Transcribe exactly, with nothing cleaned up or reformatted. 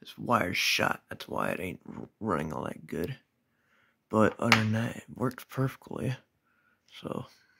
This wire's shot. That's why it ain't running all that good. But other than that, it worked perfectly. So